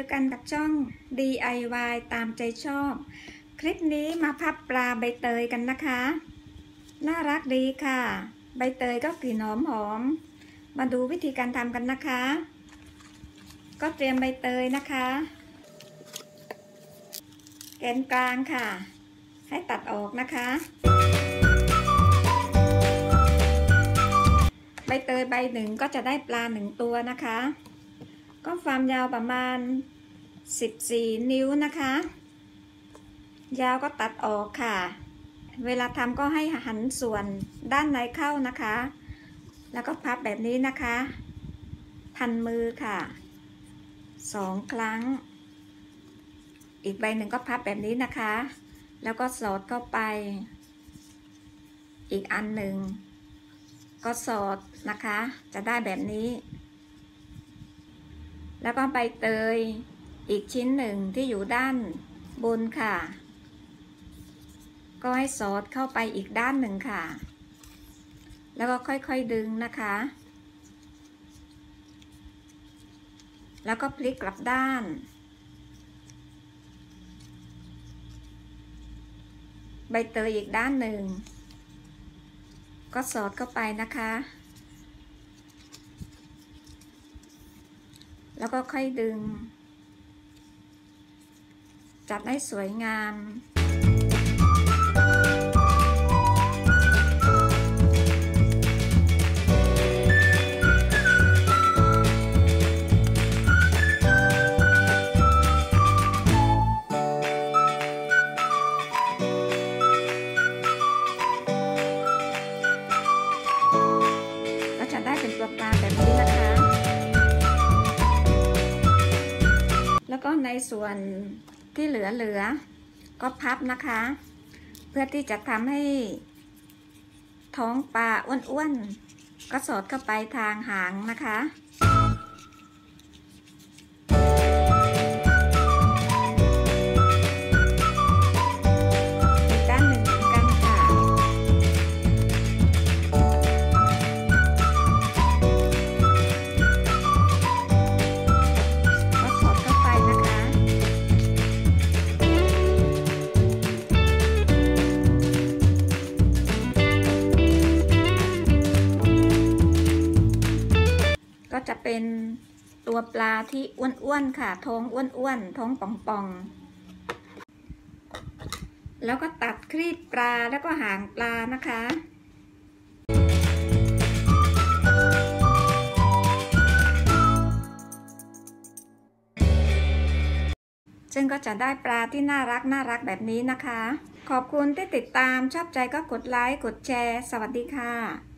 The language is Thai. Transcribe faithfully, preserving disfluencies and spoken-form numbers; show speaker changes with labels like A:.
A: กันกับช่อง ดี ไอ วาย ตามใจชอบคลิปนี้มาพับปลาใบเตยกันนะคะน่ารักดีค่ะใบเตยก็กลิ่นหอมหอมมาดูวิธีการทำกันนะคะก็เตรียมใบเตยนะคะแกนกลางค่ะให้ตัดออกนะคะใบเตยใบหนึ่งก็จะได้ปลาหนึ่งตัวนะคะก็ความยาวประมาณสิบสี่นิ้วนะคะยาวก็ตัดออกค่ะเวลาทำก็ให้หันส่วนด้านในเข้านะคะแล้วก็พับแบบนี้นะคะพันมือค่ะสองครั้งอีกใบหนึ่งก็พับแบบนี้นะคะแล้วก็สอดเข้าไปอีกอันหนึ่งก็สอดนะคะจะได้แบบนี้แล้วก็ใบเตยอีกชิ้นหนึ่งที่อยู่ด้านบนค่ะก็ให้สอดเข้าไปอีกด้านหนึ่งค่ะแล้วก็ค่อยๆดึงนะคะแล้วก็พลิกกลับด้านใบเตยอีกด้านหนึ่งก็สอดเข้าไปนะคะแล้วก็ค่อยดึงจัดให้สวยงามก็จะได้เป็นตัวปลาแบบนี้นะคะแล้วก็ในส่วนที่เหลือๆก็พับนะคะเพื่อที่จะทำให้ท้องปลาอ้วนๆก็สอดเข้าไปทางหางนะคะอีกด้านหนึ่งเหมือนกันค่ะก็สอดเข้าไปนะคะก็จะเป็นตัวปลาที่อ้วนๆค่ะท้องอ้วนๆท้องป่องๆแล้วก็ตัดครีบปลาแล้วก็หางปลานะคะซึ่งก็จะได้ปลาที่น่ารักน่ารักแบบนี้นะคะขอบคุณที่ติดตามชอบใจก็กดไลค์กดแชร์สวัสดีค่ะ